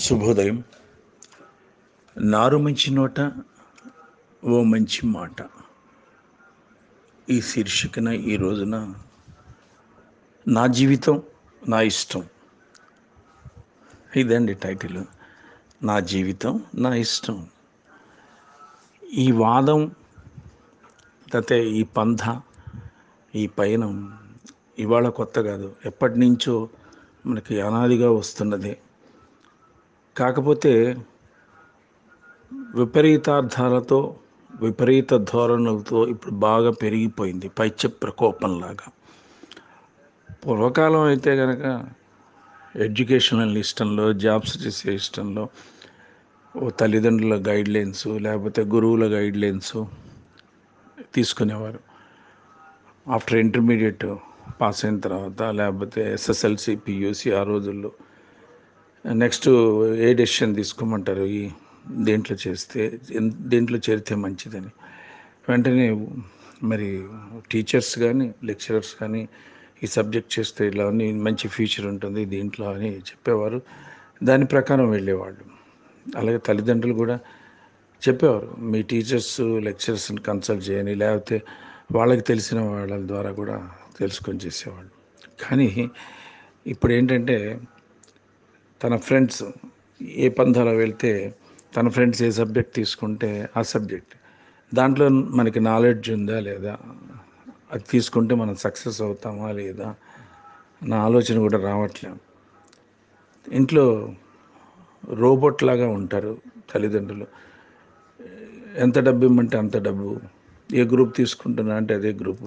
శుభోదయం. నారు మంచి నోట ఓ మంచి మాట ఈ శీర్షికన ఈ రోజున నా జీవితం నా ఇష్టం ఇదండి టైటిల్. నా జీవితం నా ఇష్టం. ఈ వాదం లేకపోతే ఈ పంథ ఈ పయనం ఇవాళ కొత్త కాదు, ఎప్పటి నుంచో మనకి అనాదిగా వస్తున్నదే. కాకపోతే విపరీతార్థాలతో విపరీత ధోరణులతో ఇప్పుడు బాగా పెరిగిపోయింది, పైచ్య ప్రకోపంలాగా. పూర్వకాలం అయితే కనుక ఎడ్యుకేషనల్ ఇష్టంలో, జాబ్స్ చేసే ఇష్టంలో ఓ తల్లిదండ్రుల గైడ్లైన్స్ లేకపోతే గురువుల గైడ్లైన్స్ తీసుకునేవారు. ఆఫ్టర్ ఇంటర్మీడియట్ పాస్ అయిన తర్వాత లేకపోతే ఎస్ఎస్ఎల్సి పియూసి ఆ రోజుల్లో నెక్స్ట్ ఏ డెసిషన్ తీసుకోమంటారు, ఈ దేంట్లో చేస్తే దేంట్లో చేరితే మంచిదని వెంటనే మరి టీచర్స్ కానీ లెక్చరర్స్ కానీ ఈ సబ్జెక్ట్ చేస్తే ఇలా మంచి ఫ్యూచర్ ఉంటుంది దీంట్లో అని చెప్పేవారు. దాని ప్రకారం వెళ్ళేవాళ్ళు. అలాగే తల్లిదండ్రులు కూడా చెప్పేవారు, మీ టీచర్స్ లెక్చరర్స్ని కన్సల్ట్ చేయని, లేకపోతే వాళ్ళకి తెలిసిన వాళ్ళ ద్వారా కూడా తెలుసుకొని చేసేవాళ్ళు. కానీ ఇప్పుడు ఏంటంటే తన ఫ్రెండ్స్ ఏ పంథాలో వెళ్తే తన ఫ్రెండ్స్ ఏ సబ్జెక్ట్ తీసుకుంటే ఆ సబ్జెక్ట్ దాంట్లో మనకి నాలెడ్జ్ ఉందా లేదా, అది తీసుకుంటే మనం సక్సెస్ అవుతామా లేదా నా ఆలోచన కూడా రావట్లేదు. ఇంట్లో రోబోట్ లాగా ఉంటారు తల్లిదండ్రులు. ఎంత డబ్బు ఇమ్మంటే అంత డబ్బు, ఏ గ్రూప్ తీసుకుంటున్నా అంటే అదే గ్రూపు,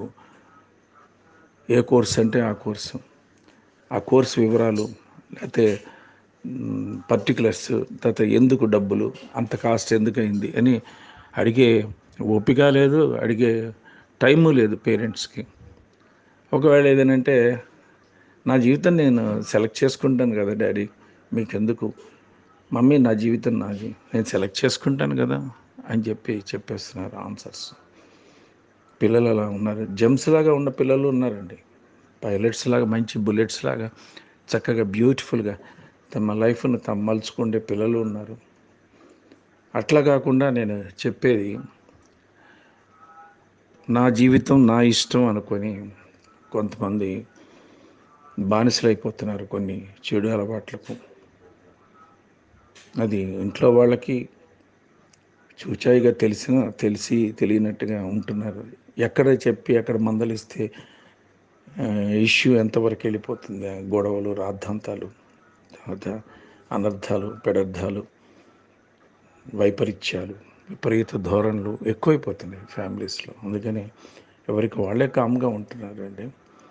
ఏ కోర్స్ అంటే ఆ కోర్సు, ఆ కోర్సు వివరాలు లేకపోతే పర్టికులర్స్, తర్వాత ఎందుకు డబ్బులు అంత కాస్ట్ ఎందుకు అయింది అని అడిగే ఓపిక లేదు, అడిగే టైము లేదు పేరెంట్స్కి. ఒకవేళ ఏదనంటే నా జీవితం నేను సెలెక్ట్ చేసుకుంటాను కదా డాడీ, మీకెందుకు, మమ్మీ నా జీవితం నాది, నేను సెలెక్ట్ చేసుకుంటాను కదా అని చెప్పేస్తున్నారు ఆన్సర్స్. పిల్లలు అలా ఉన్నారు. జెమ్స్ లాగా ఉన్న పిల్లలు ఉన్నారండి, పైలట్స్ లాగా, మంచి బుల్లెట్స్ లాగా చక్కగా బ్యూటిఫుల్గా తమ లైఫ్ను తమ మలుచుకుండే పిల్లలు ఉన్నారు. అట్లా కాకుండా నేను చెప్పేది నా జీవితం నా ఇష్టం అనుకొని కొంతమంది బానిసలైపోతున్నారు కొన్ని చెడు అలవాట్లకు. అది ఇంట్లో వాళ్ళకి చూచాయిగా తెలియనట్టుగా ఉంటున్నారు. ఎక్కడ చెప్పి ఎక్కడ మందలిస్తే ఇష్యూ ఎంతవరకు వెళ్ళిపోతుంది, గొడవలు, రాద్ధాంతాలు, తర్వాత అనర్థాలు, పెడర్థాలు, వైపరీత్యాలు, విపరీత ధోరణులు ఎక్కువైపోతున్నాయి ఫ్యామిలీస్లో. అందుకని ఎవరికి వాళ్ళే కామ్గా ఉంటున్నారు అండి.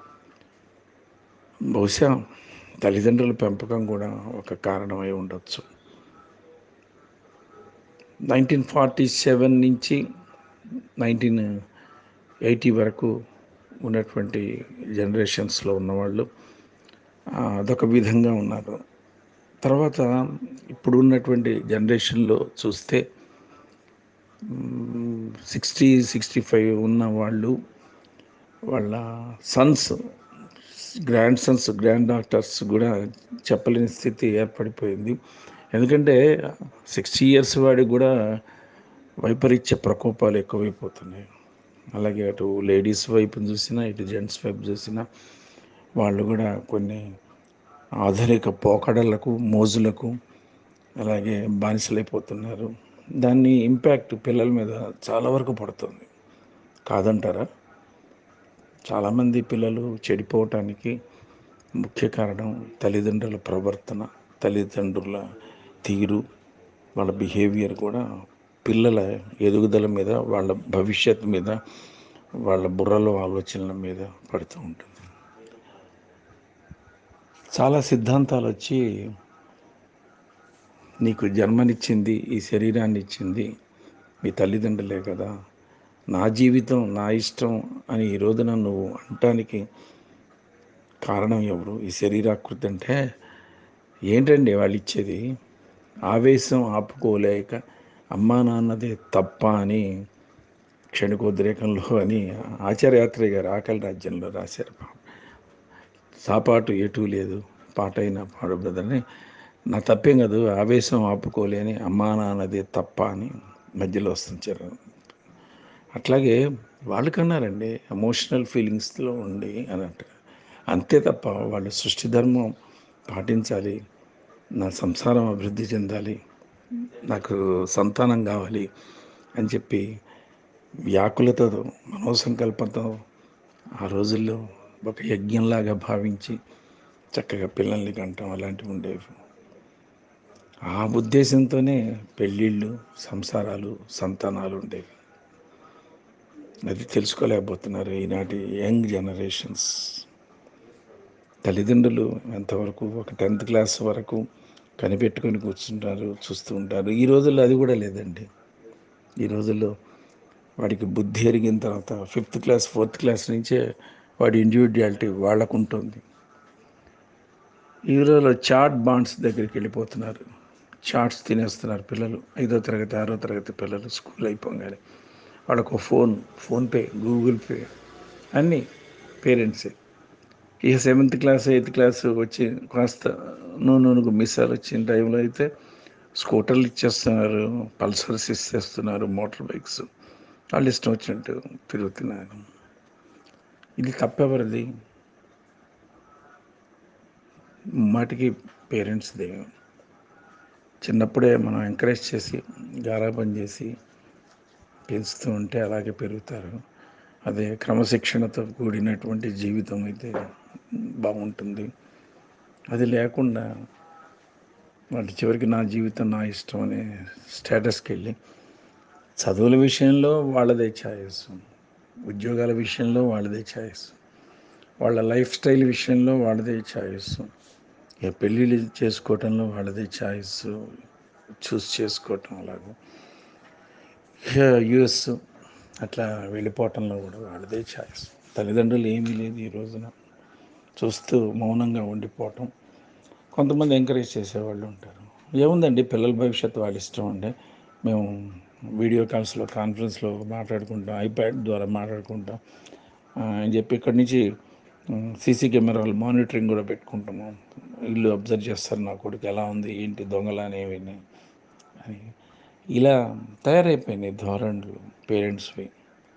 బహుశా తల్లిదండ్రుల పెంపకం కూడా ఒక కారణమై ఉండొచ్చు. 1947 నుంచి 1980 వరకు ఉన్నటువంటి జనరేషన్స్లో ఉన్నవాళ్ళు అదొక విధంగా ఉన్నారు. తర్వాత ఇప్పుడు ఉన్నటువంటి జనరేషన్లో చూస్తే 60-65 ఉన్న వాళ్ళు వాళ్ళ sons, grand sons, grand doctors కూడా చెప్పలేని స్థితి ఏర్పడిపోయింది. ఎందుకంటే 60 ఇయర్స్ వాడికి కూడా వైపరీత్య ప్రకోపాలు ఎక్కువైపోతున్నాయి. అలాగే అటు లేడీస్ వైపు చూసినా ఇటు జెంట్స్ వైపు చూసినా వాళ్ళు కూడా కొన్ని ఆధునిక పోకడలకు, మోజులకు అలాగే బానిసలైపోతున్నారు. దాన్ని ఇంపాక్ట్ పిల్లల మీద చాలా వరకు పడుతుంది, కాదంటారా? చాలామంది పిల్లలు చెడిపోవటానికి ముఖ్య కారణం తల్లిదండ్రుల ప్రవర్తన, తల్లిదండ్రుల తీరు, వాళ్ళ బిహేవియర్ కూడా పిల్లల ఎదుగుదల మీద, వాళ్ళ భవిష్యత్తు మీద, వాళ్ళ బుర్రలో ఆలోచనల మీద పడుతూ ఉంటుంది. చాలా సిద్ధాంతాలు వచ్చి నీకు జన్మనిచ్చింది, ఈ శరీరాన్ని ఇచ్చింది మీ తల్లిదండ్రులే కదా, నా జీవితం నా ఇష్టం అని ఈ రోజున నువ్వు అనటానికి కారణం ఎవరు? ఈ శరీరాకృతి అంటే ఏంటండి వాళ్ళు ఇచ్చేది? ఆవేశం ఆపుకోలేక అమ్మా నాన్నదే తప్ప అని క్షణికోద్రేకంలో అని ఆచార్యాత్రేయ గారు ఆకలి రాజ్యంలో రాశారు. సాపాటు ఎటూ లేదు పాటైనా పాడబడదని నా తప్పేం కాదు, ఆవేశం ఆపుకోలేని అమ్మా నాన్నదే తప్ప అని మధ్యలో వస్తుంచారు. అట్లాగే వాళ్ళకన్నారండి ఎమోషనల్ ఫీలింగ్స్లో ఉండి అని అంటారు. అంతే తప్ప వాళ్ళు సృష్టి ధర్మం పాటించాలి, నా సంసారం అభివృద్ధి చెందాలి, నాకు సంతానం కావాలి అని చెప్పి వ్యాకులతో మనోసంకల్పంతో ఆ రోజుల్లో ఒక యజ్ఞంలాగా భావించి చక్కగా పిల్లల్ని కంటాం అలాంటివి ఉండేవి. ఆ ఉద్దేశంతోనే పెళ్ళిళ్ళు, సంసారాలు, సంతానాలు ఉండేవి. అది తెలుసుకోలేకపోతున్నారు ఈనాటి యంగ్ జనరేషన్స్. తల్లిదండ్రులు ఎంతవరకు ఒక 10th క్లాస్ వరకు కనిపెట్టుకొని కూర్చుంటారు, చూస్తూ ఉంటారు. ఈ రోజుల్లో అది కూడా లేదండి. ఈ రోజుల్లో వాడికి బుద్ధి ఎరిగిన తర్వాత 5th క్లాస్ 4th క్లాస్ నుంచే వాడి ఇండివిడ్యువాలిటీ వాళ్ళకు ఉంటుంది. ఈ రోజుల్లో చాట్ బాండ్స్ దగ్గరికి వెళ్ళిపోతున్నారు. చాట్స్ తినేస్తున్నారు పిల్లలు. 5వ తరగతి 6వ తరగతి పిల్లలు స్కూల్ అయిపోగానే వాళ్ళకు ఫోన్పే, గూగుల్ పే అన్నీ పేరెంట్సే. ఇక 7th క్లాస్ 8th క్లాస్ వచ్చి కాస్త నూనెకు మిస్సాలు వచ్చిన టైంలో అయితే స్కూటర్లు ఇచ్చేస్తున్నారు, పల్సర్స్ ఇచ్చేస్తున్నారు, మోటార్ బైక్స్. వాళ్ళు ఇష్టం వచ్చినట్టు తిరుగుతున్నారు. ఇది తప్పెవరిది? మాటికి పేరెంట్స్దే. చిన్నప్పుడే మనం ఎంకరేజ్ చేసి గారాబం చేసి పెంచుతూ ఉంటే అలాగే పెరుగుతారు. అదే క్రమశిక్షణతో కూడినటువంటి జీవితం అయితే బాగుంటుంది. అది లేకుండా వాళ్ళు చివరికి నా జీవితం నా ఇష్టం అనే స్టేటస్కి వెళ్ళి చదువుల విషయంలో వాళ్ళదే ఛాయిస్, ఉద్యోగాల విషయంలో వాళ్ళదే ఛాయిస్, వాళ్ళ లైఫ్ స్టైల్ విషయంలో వాళ్ళదే ఛాయిస్, ఇక పెళ్ళిళ్ళు చేసుకోవటంలో వాళ్ళదే ఛాయిస్, చూస్ చేసుకోవటం అలాగే యుఎస్ అట్లా వెళ్ళిపోవటంలో కూడా వాళ్ళదే ఛాయిస్. తల్లిదండ్రులు ఏమీ లేదు ఈ రోజున, చూస్తూ మౌనంగా ఉండిపోవటం. కొంతమంది ఎంకరేజ్ చేసేవాళ్ళు ఉంటారు. ఏముందండి, పిల్లల భవిష్యత్తు వాళ్ళ ఇష్టం అంటే మేము వీడియో కాల్స్లో కాన్ఫరెన్స్లో మాట్లాడుకుంటాం, ఐప్యాడ్ ద్వారా మాట్లాడుకుంటాం అని చెప్పి ఇక్కడి నుంచి సీసీ కెమెరాలు మానిటరింగ్ కూడా పెట్టుకుంటాము. ఇల్లు అబ్జర్వ్ చేస్తారు, నా కొడుకు ఎలా ఉంది ఏంటి, దొంగలనేవి అని. ఇలా తయారైపోయినాయి ధోరణులు పేరెంట్స్వి.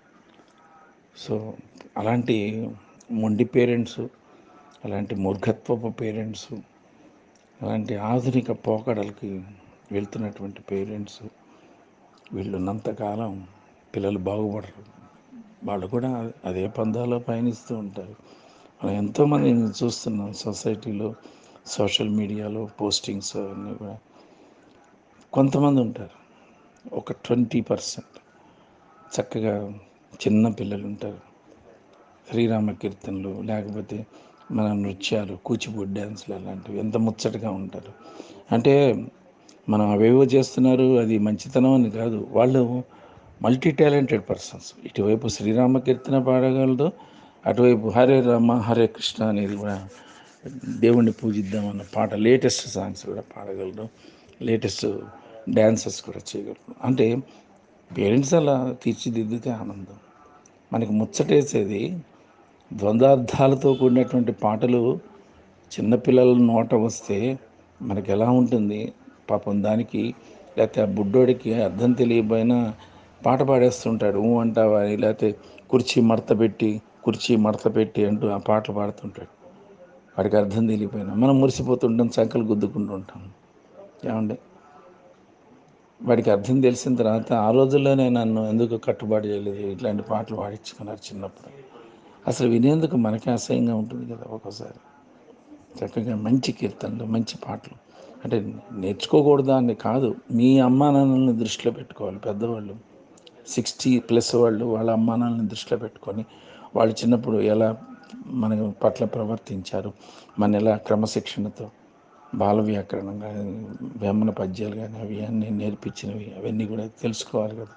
సో అలాంటి మొండి పేరెంట్స్, అలాంటి మూర్ఖత్వపు పేరెంట్స్, అలాంటి ఆధునిక పోకడలకి వెళ్తున్నటువంటి పేరెంట్స్ వీళ్ళు ఉన్నంతకాలం పిల్లలు బాగుపడరు. వాళ్ళు కూడా అదే పందాలో పయనిస్తూ ఉంటారు. మనం ఎంతోమందిని చూస్తున్నాం సొసైటీలో, సోషల్ మీడియాలో పోస్టింగ్స్ అన్నీ కూడా. కొంతమంది ఉంటారు, ఒక 20% చక్కగా చిన్న పిల్లలు ఉంటారు. శ్రీరామ కీర్తనలు లేకపోతే మన నృత్యాలు, కూచిపూడి డ్యాన్సులు అలాంటివి ఎంత ముచ్చటగా ఉంటారు. అంటే మనం అవేవో చేస్తున్నారు, అది మంచితనం అని కాదు. వాళ్ళు మల్టీ టాలెంటెడ్ పర్సన్స్. ఇటువైపు శ్రీరామ కీర్తన పాడగలరు, అటువైపు హరే రామ హరే కృష్ణ అనేది కూడా దేవుణ్ణి పూజిద్దామన్న పాట, లేటెస్ట్ సాంగ్స్ కూడా పాడగలరు, లేటెస్ట్ డ్యాన్సెస్ కూడా చేయగలరు. అంటే పేరెంట్స్ అలా తీర్చిదిద్దితే ఆనందం. మనకి ముచ్చటేసేది ద్వంద్వార్థాలతో కూడినటువంటి పాటలు చిన్నపిల్లల నోట వస్తే మనకి ఎలా ఉంటుంది పాపం దానికి. లేకపోతే ఆ బుడ్డోడికి అర్థం తెలియకపోయినా పాట పాడేస్తుంటాడు, అంటావా అని. లేకపోతే కుర్చీ మడత పెట్టి అంటూ ఆ పాటలు పాడుతుంటాడు. వాడికి అర్థం తెలియకపోయినా మనం మురిసిపోతుంటాం, చంకలు గుద్దుకుంటూ ఉంటాం. ఏమండి, వాడికి అర్థం తెలిసిన తర్వాత ఆ రోజుల్లోనే నన్ను ఎందుకు కట్టుబాటు చేయలేదు, ఇట్లాంటి పాటలు పాడించుకున్నారు చిన్నప్పుడు. అసలు వినేందుకు మనకే అసహ్యంగా ఉంటుంది కదా ఒక్కోసారి. చక్కగా మంచి కీర్తనలు, మంచి పాటలు అంటే నేర్చుకోకూడదా అని కాదు, మీ అమ్మా నాన్నల్ని దృష్టిలో పెట్టుకోవాలి పెద్దవాళ్ళు. 60+ వాళ్ళు వాళ్ళ అమ్మా నాన్నల్ని దృష్టిలో పెట్టుకొని వాళ్ళు చిన్నప్పుడు ఎలా మన పట్ల ప్రవర్తించారు, మన ఎలా క్రమశిక్షణతో బాల వ్యాకరణం కానీ, వేమన పద్యాలు కానీ అవి అన్నీ నేర్పించినవి అవన్నీ కూడా తెలుసుకోవాలి కదా.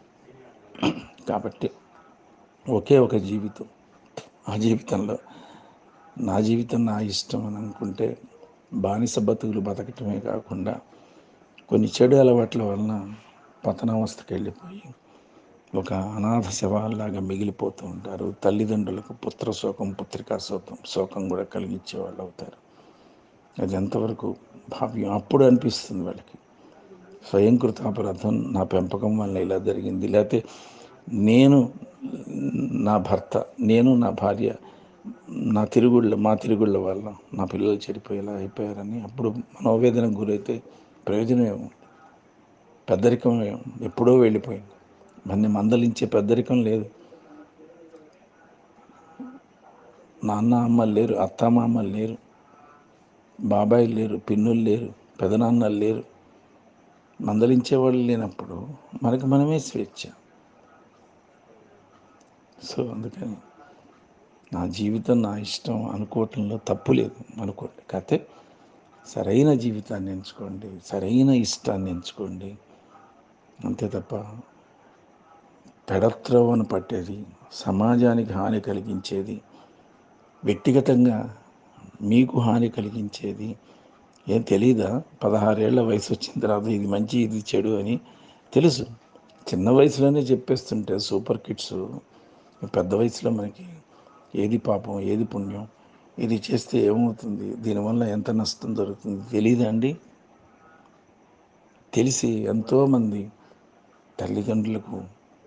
కాబట్టి ఒకే ఒక జీవితం, ఆ జీవితంలో నా జీవితం నా ఇష్టం అని అనుకుంటే బానిస బతుకులు బతకటమే కాకుండా కొన్ని చెడు అలవాట్ల వలన పతనావస్థకి వెళ్ళిపోయి ఒక అనాథ శవాల్లాగా మిగిలిపోతూ ఉంటారు. తల్లిదండ్రులకు పుత్ర శోకం, పుత్రికా శోకం కూడా కలిగించే వాళ్ళు అవుతారు. అది ఎంతవరకు భావ్యం అప్పుడు అనిపిస్తుంది వాళ్ళకి. స్వయం కృతాపరాధం, నా పెంపకం వల్ల ఇలా జరిగింది, లేకపోతే నేను, నా భర్త, నేను నా భార్య, మా తిరుగుళ్ళ వల్ల నా పిల్లలు చెడిపోయేలా అయిపోయారని అప్పుడు మనోవేదనకు గురైతే ప్రయోజనం ఏమో? పెద్దరికం ఎప్పుడో వెళ్ళిపోయింది. మన్ని మందలించే పెద్దరికం లేదు. నాన్న అమ్మలు లేరు, అత్తామామలు లేరు, బాబాయిలు లేరు, పిన్నులు లేరు, పెదనాన్నలు లేరు. మందలించేవాళ్ళు లేనప్పుడు మనకి మనమే స్వేచ్ఛ. సో అందుకని నా జీవితం నా ఇష్టం అనుకోవటంలో తప్పు లేదు అనుకోండి. కాకపోతే సరైన జీవితాన్ని ఎంచుకోండి, సరైన ఇష్టాన్ని ఎంచుకోండి. అంతే తప్ప పెడత్రోవను పట్టేది, సమాజానికి హాని కలిగించేది, వ్యక్తిగతంగా మీకు హాని కలిగించేది ఏం తెలీదా? 16 ఏళ్ల వయసు వచ్చిన తర్వాత ఇది మంచి ఇది చెడు అని తెలుసు. చిన్న వయసులోనే చెప్పేస్తుంటే సూపర్ కిడ్స్, పెద్ద వయసులో మనకి ఏది పాపం ఏది పుణ్యం, ఇది చేస్తే ఏమవుతుంది, దీనివల్ల ఎంత నష్టం జరుగుతుంది తెలీదా అండి? తెలిసి ఎంతోమంది తల్లిదండ్రులకు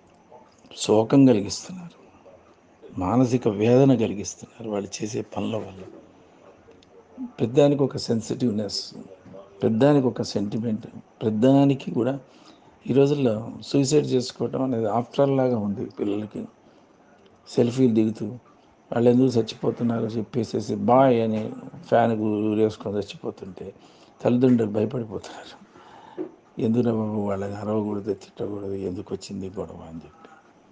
శోకం కలిగిస్తున్నారు, మానసిక వేదన కలిగిస్తున్నారు వాళ్ళు చేసే పనుల వల్ల. పెద్దానికి ఒక సెన్సిటివ్నెస్, పెద్దానికి ఒక సెంటిమెంట్, పెద్దానికి కూడా ఈ రోజుల్లో సూసైడ్ చేసుకోవటం అనేది ఆఫ్టర్ లాగా ఉంది. పిల్లలకి సెల్ఫీలు దిగుతూ వాళ్ళు ఎందుకు చచ్చిపోతున్నారో చెప్పేసేసి బాయ్ అని ఫ్యాన్కు వేసుకొని చచ్చిపోతుంటే తల్లిదండ్రులు భయపడిపోతున్నారు. ఎందుకు బాబు వాళ్ళని అరవకూడదు, తిట్టకూడదు, ఎందుకు వచ్చింది గొడవ అని చెప్పి.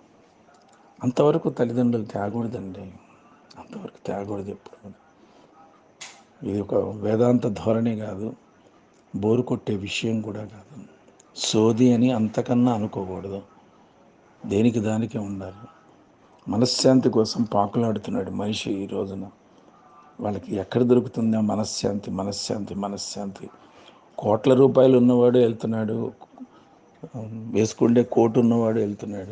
అంతవరకు తల్లిదండ్రులు తేగకూడదండి, అంతవరకు తేగకూడదు ఎప్పుడు. ఇది ఒక వేదాంత ధోరణి కాదు, బోరు కొట్టే విషయం కూడా కాదు, సోది అని అంతకన్నా అనుకోకూడదు. దేనికి దానికే ఉండాలి. మనశ్శాంతి కోసం పాకులాడుతున్నాడు మనిషి ఈ రోజున. వాళ్ళకి ఎక్కడ దొరుకుతుందా మనశ్శాంతి? మనశ్శాంతి మనశ్శాంతి కోట్ల రూపాయలు ఉన్నవాడు వెళ్తున్నాడు, వేసుకుండే కోటు ఉన్నవాడు వెళ్తున్నాడు,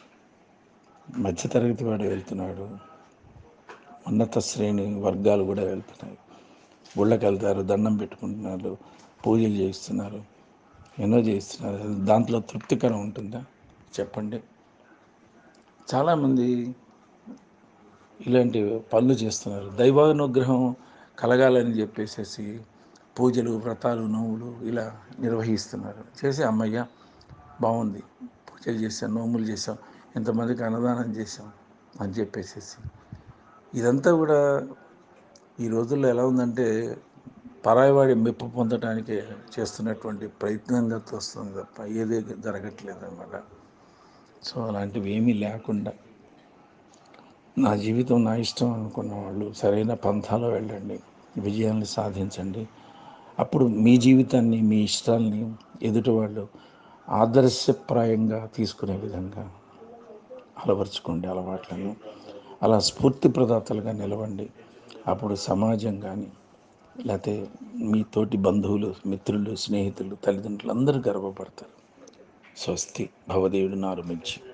మధ్యతరగతి వాడు వెళ్తున్నాడు, ఉన్నత శ్రేణి వర్గాలు కూడా వెళ్తున్నాయి. గుళ్ళకి వెళ్తారు, దండం పెట్టుకుంటున్నారు, పూజలు చేయిస్తున్నారు, ఎన్నో చేయిస్తున్నారు. దాంట్లో తృప్తికరం ఉంటుందా చెప్పండి? చాలామంది ఇలాంటి పనులు చేస్తున్నారు. దైవానుగ్రహం కలగాలని చెప్పేసి పూజలు, వ్రతాలు, నోములు ఇలా నిర్వహిస్తున్నారు. చేసి అమ్మయ్య బాగుంది, పూజలు చేసాం, నోములు చేసాం, ఇంతమందికి అన్నదానం చేసాం అని చెప్పేసి. ఇదంతా కూడా ఈ రోజుల్లో ఎలా ఉందంటే పరాయివాడి మెప్పు పొందటానికే చేస్తున్నటువంటి ప్రయత్నంగా వస్తుంది తప్ప ఏదే జరగట్లేదు అన్నమాట. సో అలాంటివి ఏమీ లేకుండా నా జీవితం నా ఇష్టం అనుకున్న వాళ్ళు సరైన పంథాలో వెళ్ళండి, విజయాన్ని సాధించండి. అప్పుడు మీ జీవితాన్ని, మీ ఇష్టాలని ఎదుటి వాళ్ళు ఆదర్శప్రాయంగా తీసుకునే విధంగా అలవర్చుకోండి అలవాట్లను. అలా స్ఫూర్తి ప్రదాతలుగా నిలవండి. అప్పుడు సమాజం కానీ, లేకపోతే మీ తోటి బంధువులు, మిత్రులు, స్నేహితులు, తల్లిదండ్రులు అందరూ గర్వపడతారు. స్వస్తి భవదేవుడు నారు మించి.